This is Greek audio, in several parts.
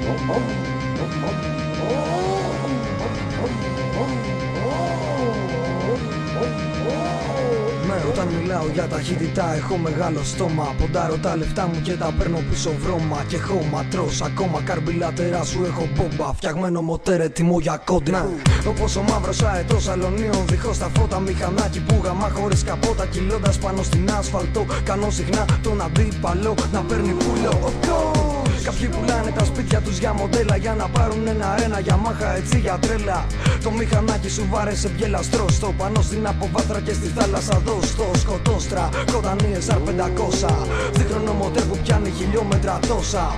Όταν μιλάω για ταχύτητα έχω μεγάλο στόμα. Ποντάρω τα λεφτά μου και τα παίρνω πίσω βρώμα. Και χώμα τρως ακόμα καρμπιλάτερά σου έχω μπόμπα. Φτιαγμένο μοτέρ έτοιμο για κόντρα. Όπως ο μαύρος αετός αλωνίων δίχως τα φώτα. Μηχανάκι που γαμά χωρίς καπότα. Κυλώντας πάνω στην άσφαλτο. Κάνω συχνά τον αντίπαλο να παίρνει πουλο. Κάποιοι πουλάνε τα σπίτια τους για μοντέλα. Για να πάρουν ένα για μάχα έτσι για τρέλα. Το μηχανάκι σου βάρεσε μπιελαστρό. Στο πάνω στην αποβάθρα και στη θάλασσα δω. Στο σκοτόστρα κοντανή SR500. Δίχρονο μοτέρ που πιάνει χιλιόμετρα τόσα.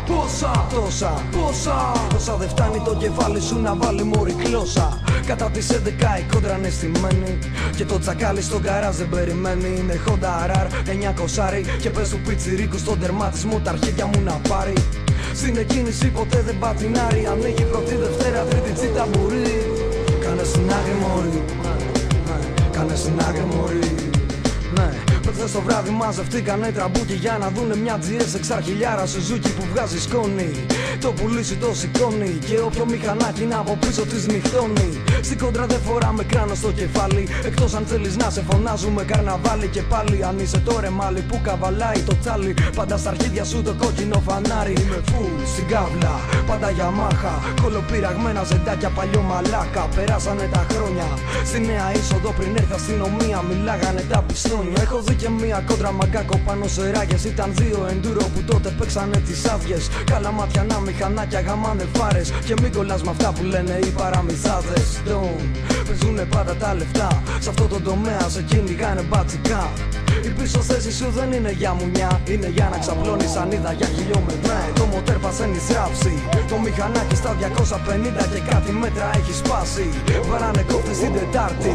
Πόσα δεν φτάνει το κεφάλι σου να βάλει μωρή κλώσσα. Κατά τις 11 η κόντρα είναι στημένη. Και το τσακάλι στο γκαράζ δεν περιμένει. Είναι Honda RR 900 και πες του πιτσιρίκου στον τερματισμό τα αρχίδια μου να πάρει. Στην εκκίνηση ποτέ δεν πατινάρει. Ανοίγει πρώτη, Δευτέρα, Τρίτη τσίτα μπορεί. Κάνε στην άκρη μωρή. Κάνε στην άκρη μωρή. Προχθές το βράδυ μαζευτήκανε τραμπούκι για να δούνε μια GS εξαρχιλιάρα Suzuki που βγάζει σκόνη. Το πουλί σου το σηκώνει και όποιο μηχανάκι να από πίσω της νυχτώνει. Στην κόντρα δεν φοράμε κράνο στο κεφάλι. Εκτός αν θέλεις να σε φωνάζουμε καρναβάλι. Και πάλι αν είσαι το ρεμάλι που καβαλάει το τσάλι. Πάντα στα αρχίδια σου το κόκκινο φανάρι. Είμαι full στην κάβλα, πάντα για μάχα. Κολοπειραγμένα ζεντάκια παλιό μαλάκα. Περάσανε τα χρόνια. Στη νέα είσοδο πριν έρθει αστυνομία μιλάγανε τα πιστόνια. Έχω δει και μία κόντρα μαγκάκο πάνω σε ράγες. Ήταν δύο enduro που τότε παίξανε τις άδειες. Καλά ματιανά μηχανάκια γαμάνε φάρες. Και μην κολλάς με αυτά που λένε οι παραμυθάδες. Παίζουνε πάντα τα λεφτά. Σ' αυτό το τομέα σε κυνηγάνε μπατσικά. Η πίσω θέση σου δεν είναι για μουνιά. Είναι για να ξαπλώνεις ανίδα για χιλιόμετρα. Το μοτέρ πασένει στράψη. Το μηχανάκι στα 250 και κάτι μέτρα έχει σπάσει. Βαράνε κόφτες την Τετάρτη.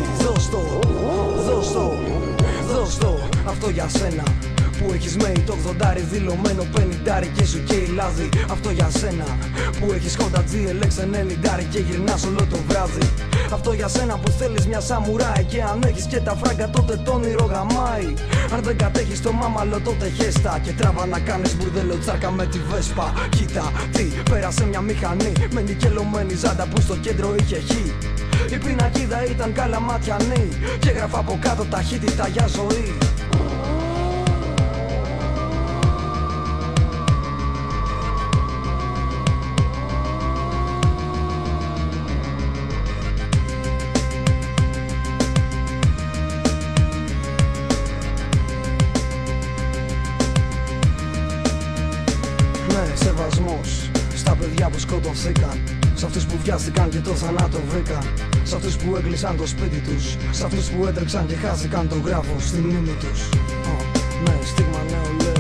Δώσ' το, αυτό για σένα που έχεις μέει το 80 δηλωμένο 50 και σου καίει λάδι. Αυτό για σένα που έχεις Honda GLX 90 και γυρνάς όλο το βράδυ. Αυτό για σένα που θέλεις μια σαμουράι. Και αν έχεις και τα φράγκα τότε το όνειρο γαμάει. Αν δεν κατέχεις το μάμαλο τότε χέστα. Και τράβα να κάνεις μπουρδέλο τσάρκα με τη Βέσπα. Κοίτα τι, πέρασε μια μηχανή με νικελωμένη ζάντα που στο κέντρο είχε χ. Η πινακίδα ήταν καλαματιανή και έγραφα από κάτω ταχύτητα για ζωή. Ναι, σεβασμός στα παιδιά που σκοτωθήκαν. Σ' αυτούς που βιάστηκαν και το θανάτο βρήκαν. Σ' αυτούς που έκλεισαν το σπίτι τους. Σ' αυτούς που έτρεξαν και χάθηκαν το γράφο στη μνήμη τους. Ναι, στίγμα νεολαία.